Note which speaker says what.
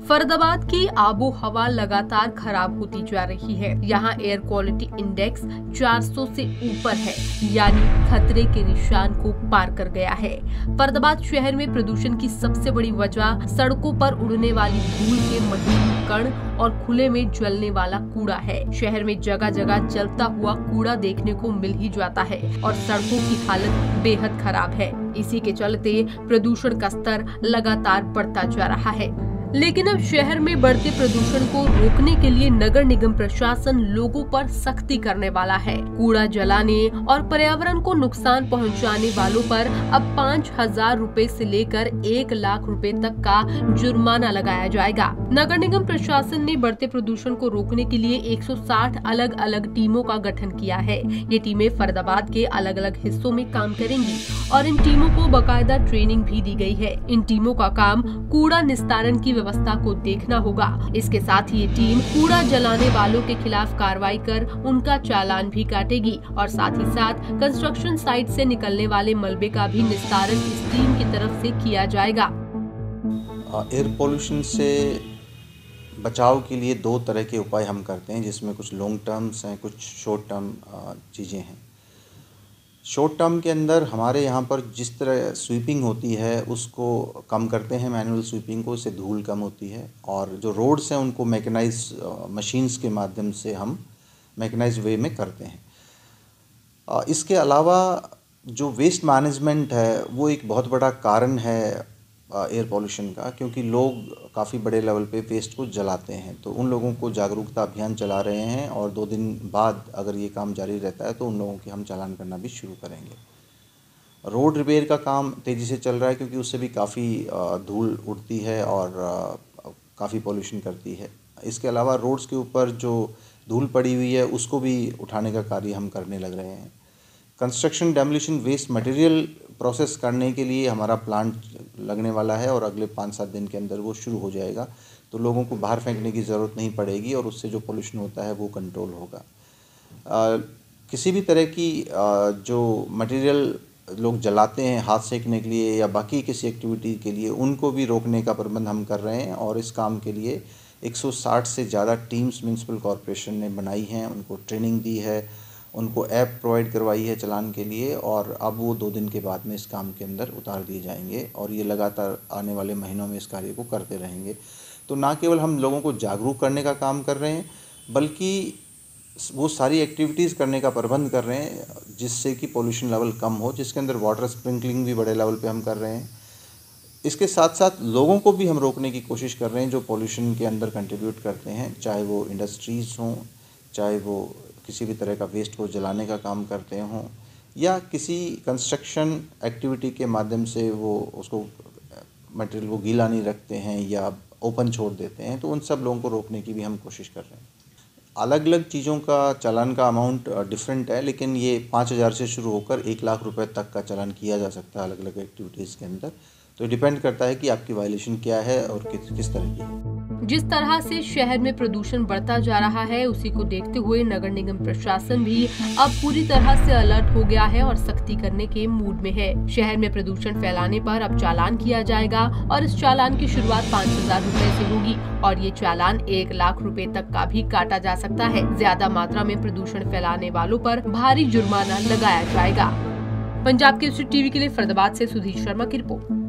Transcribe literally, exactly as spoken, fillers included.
Speaker 1: फरीदाबाद की आबो हवा लगातार खराब होती जा रही है। यहाँ एयर क्वालिटी इंडेक्स चार सौ से ऊपर है, यानी खतरे के निशान को पार कर गया है। फरीदाबाद शहर में प्रदूषण की सबसे बड़ी वजह सड़कों पर उड़ने वाली धूल के महीन कण और खुले में जलने वाला कूड़ा है। शहर में जगह जगह जलता हुआ कूड़ा देखने को मिल ही जाता है और सड़कों की हालत बेहद खराब है। इसी के चलते प्रदूषण का स्तर लगातार बढ़ता जा रहा है। लेकिन अब शहर में बढ़ते प्रदूषण को रोकने के लिए नगर निगम प्रशासन लोगों पर सख्ती करने वाला है। कूड़ा जलाने और पर्यावरण को नुकसान पहुंचाने वालों पर अब पाँच हजार रूपए से लेकर एक लाख रुपए तक का जुर्माना लगाया जाएगा। नगर निगम प्रशासन ने बढ़ते प्रदूषण को रोकने के लिए एक सौ साठ अलग अलग टीमों का गठन किया है। ये टीमें फरीदाबाद के अलग अलग हिस्सों में काम करेंगी और इन टीमों को बाकायदा ट्रेनिंग भी दी गई है। इन टीमों का काम कूड़ा निस्तारण की व्यवस्था को देखना होगा। इसके साथ ही ये टीम कूड़ा जलाने वालों के खिलाफ कार्रवाई कर उनका चालान भी काटेगी और साथ ही साथ कंस्ट्रक्शन साइट से निकलने वाले मलबे का भी निस्तारण इस टीम की तरफ से किया जाएगा।
Speaker 2: एयर पोल्यूशन से बचाव के लिए दो तरह के उपाय हम करते हैं, जिसमें कुछ लॉन्ग टर्म्स हैं, कुछ शॉर्ट टर्म चीज़ें हैं। शॉर्ट टर्म के अंदर हमारे यहाँ पर जिस तरह स्वीपिंग होती है उसको कम करते हैं, मैनुअल स्वीपिंग को, इससे धूल कम होती है। और जो रोड्स हैं उनको मैकेनाइज मशीन्स के माध्यम से हम मैकेनाइज वे में करते हैं। इसके अलावा जो वेस्ट मैनेजमेंट है वो एक बहुत बड़ा कारण है एयर पोल्यूशन का, क्योंकि लोग काफ़ी बड़े लेवल पे वेस्ट को जलाते हैं। तो उन लोगों को जागरूकता अभियान चला रहे हैं और दो दिन बाद अगर ये काम जारी रहता है तो उन लोगों के हम चालान करना भी शुरू करेंगे। रोड रिपेयर का काम तेज़ी से चल रहा है, क्योंकि उससे भी काफ़ी धूल उड़ती है और काफ़ी पोल्यूशन करती है। इसके अलावा रोड्स के ऊपर जो धूल पड़ी हुई है उसको भी उठाने का कार्य हम करने लग रहे हैं। Construction demolition waste material process करने के लिए हमारा प्लांट लगने वाला है और अगले पाँच सात दिन के अंदर वो शुरू हो जाएगा। तो लोगों को बाहर फेंकने की ज़रूरत नहीं पड़ेगी और उससे जो पोल्यूशन होता है वो कंट्रोल होगा। आ, किसी भी तरह की आ, जो मटेरियल लोग जलाते हैं हाथ सेकने के लिए या बाकी किसी एक्टिविटी के लिए, उनको भी रोकने का प्रबंध हम कर रहे हैं। और इस काम के लिए एक सौ साठ से ज़्यादा टीम्स म्यूनसिपल कॉरपोरेशन ने बनाई हैं, उनको ट्रेनिंग दी है, उनको ऐप प्रोवाइड करवाई है चलान के लिए, और अब वो दो दिन के बाद में इस काम के अंदर उतार दिए जाएंगे और ये लगातार आने वाले महीनों में इस कार्य को करते रहेंगे। तो ना केवल हम लोगों को जागरूक करने का काम कर रहे हैं, बल्कि वो सारी एक्टिविटीज़ करने का प्रबंध कर रहे हैं जिससे कि पोल्यूशन लेवल कम हो, जिसके अंदर वाटर स्प्रिंकलिंग भी बड़े लेवल पे हम कर रहे हैं। इसके साथ साथ लोगों को भी हम रोकने की कोशिश कर रहे हैं जो पोल्यूशन के अंदर कंट्रीब्यूट करते हैं, चाहे वो इंडस्ट्रीज़ हों, चाहे वो किसी भी तरह का वेस्ट को जलाने का काम करते हों, या किसी कंस्ट्रक्शन एक्टिविटी के माध्यम से वो उसको मटेरियल वो गीला नहीं रखते हैं या ओपन छोड़ देते हैं। तो उन सब लोगों को रोकने की भी हम कोशिश कर रहे हैं। अलग अलग चीज़ों का चालान का अमाउंट डिफरेंट है, लेकिन ये पाँच हज़ार से शुरू होकर एक लाख रुपए तक का चालान किया जा सकता है अलग अलग एक्टिविटीज़ के अंदर। तो डिपेंड करता है कि आपकी वायलेशन क्या है और किस किस तरह की है।
Speaker 1: जिस तरह से शहर में प्रदूषण बढ़ता जा रहा है, उसी को देखते हुए नगर निगम प्रशासन भी अब पूरी तरह से अलर्ट हो गया है और सख्ती करने के मूड में है। शहर में प्रदूषण फैलाने पर अब चालान किया जाएगा और इस चालान की शुरुआत पाँच हजार रूपए से होगी और ये चालान एक लाख रुपए तक का भी काटा जा सकता है। ज्यादा मात्रा में प्रदूषण फैलाने वालों पर भारी जुर्माना लगाया जाएगा। पंजाब केसरी टीवी के लिए फरीदाबाद से सुधीर शर्मा की रिपोर्ट।